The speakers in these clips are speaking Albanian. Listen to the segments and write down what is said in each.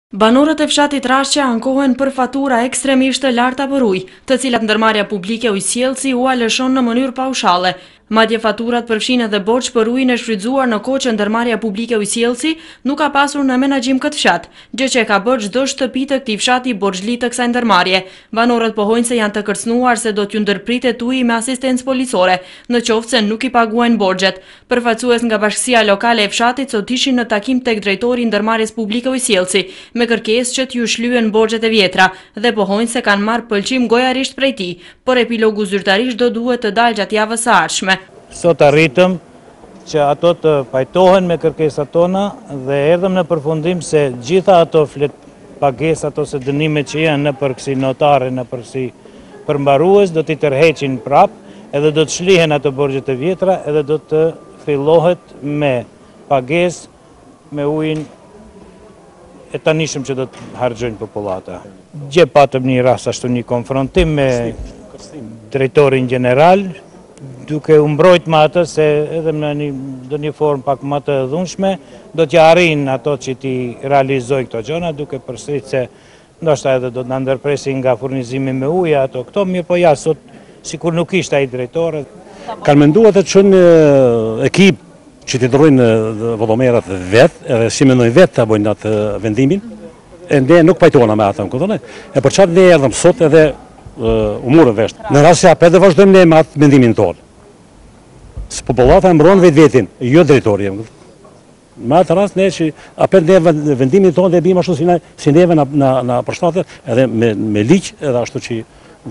Banorët e fshatit Rashqa ankohen për fatura ekstremisht të larta për ujë, të cilat ndërmarrja publike ujësjellsi u lëshon në mënyrë paushale. Madje faturat përfshin edhe borxh për ujin e shfrytzuar në kohë që ndërmarrja publike ujësjellsi nuk ka pasur në menaxhim këtë fshat, gjë që ka bërë çdo shtëpi të këtij fshati borxhli të kësaj ndërmarrje. Banorët pohojnë se janë të kërcënuar se do t'ju ndërpritet uji me asistencë policore, në qoftë se nuk i paguajnë borxhet. Përfaqësues nga Bashkësia Lokale e fshatit sot ishin në takim tek drejtori i ndërmarrjes publike ujësjellsi, me kërkesë që t'ju shlyen borxhet e vjetra dhe pohojnë se kanë marrë pëlqim gojarisht prej tij, por epilogu zyrtarisht do duhet të dalë gjatë javës së ardhshme. Sot arritëm që ato të pajtohen me kërkesat tona dhe erdhëm në përfundim se gjitha ato pagesat ose dënimet që janë në përkësi notare, në përkësi përmbarues, do t'i tërheqin prap, edhe do të shlihen ato borxhet e vjetra, edhe do të fillohet me pagesë me ujin e tanishëm që do të harxojnë popullata. Gje patëm një rast ashtu një konfrontim me drejtorin general, duke u mbrojt më atë se edhe në një formë pak më të dhunshme, do t'ja arrin ato që ti realizoj këto gjona, duke përsërit se ndoshta edhe do të na ndërpresin nga furnizimi me ujë ato këto, mirë po ja sot sikur nuk ishte ai drejtori. Kanë menduar të çojnë ekip që t'i drojnë vollomerat vetë, edhe si mendojnë vetë ta bëjnë atë vendimin, e ne nuk pajtohena me ata, kupton? E për çfarë ne erdhëm sot edhe u morëm vesh. Në rast se apet vazhdojmë ne me atë mendimin tonë. Se popullata e mbron vetveten, jo drejtori. Me atë rast ne që apet ne vendimin tonë dhe bim ashtu si neve na përshtatet, edhe me ligj, edhe ashtu që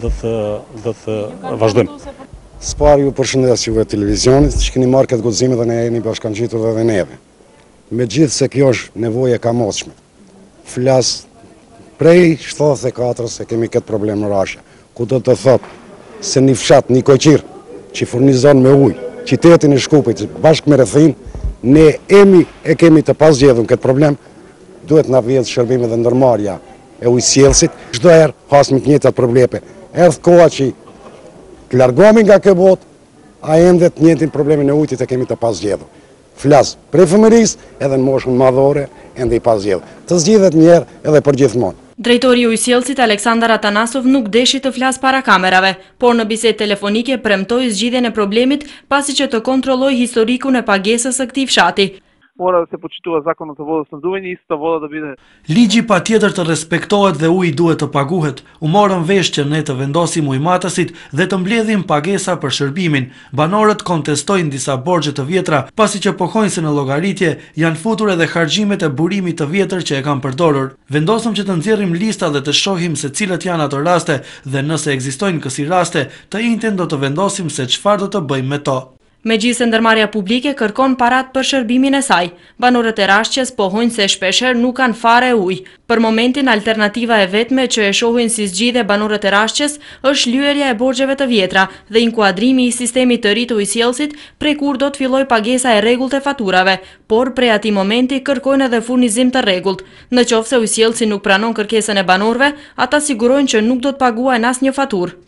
do të vazhdojmë. Spar ju përshëndes juve televizionit, që keni marrë këtë guxime dhe ne jeni bashkangjitur edhe neve. Me gjithë se kjo është nevoje kamosshme. Flas prej 74 se kemi këtë problem në Rashqa, ku do të thotë se një fshat, një koqir, që furnizon me ujë, qytetin e Shkupit, bashkë me rrethin, ne kemi të pasgjedhur këtë problem, duhet na vjedh shërbime dhe ndërmarrja e ujësjellsit, çdo herë hasim të njëjtat probleme. Erdh koha që të largohemi nga kjo botë, a ende të njëjtin problemin e ujit e kemi të pasgjedhur. Flas prej fëmijërisë edhe në moshën madhore, ende i pasgjedhur. Të zgjidhet një herë edhe për gjithmonë. Drejtori i ujësjellsit Aleksandar Atanasov nuk deshi të flas para kamerave, por në bisedë telefonike premtoi zgjidhjen e problemit pasi që të kontrolloi historikun e pagesës së këtij fshati. Mora da se počitува zakonот të vodës snabduvanje, isto voda da bide. Ligji patjetër të respektohet dhe uji duhet të paguhet. U morëm vesh që ne të vendosim ujmatësit dhe të mbledhim pagesa për shërbimin. Banorët kontestojnë disa borxhe të vjetra, pasi që pohojnë se në llogaritje janë futur edhe harxhimet e burimit të vjetër që e kanë përdorur. Vendosëm që të nxjerrim lista dhe të shohim se cilët janë ato raste dhe nëse ekzistojnë kësi raste, të njëjtën do të vendosim se çfarë do të bëjmë me to. Megjithëse ndërmarrja publike kërkon parat për shërbimin e saj, banorët e Rashqes pohojnë se shpeshherë nuk kanë fare ujë. Për momentin, alternativa e vetme që e shohin si zgjidhje banorët e Rashqes është lyerja e borxheve të vjetra dhe inkuadrimi i sistemit të ri të ujësjellsit prej kur do të fillojë pagesa e rregullt e faturave, por prej atij momenti kërkojnë edhe furnizim të rregullt. Në qoftë se ujësjellsi nuk pranon kërkesën e banorëve, ata sigurojnë që nuk do të paguajnë asnjë faturë.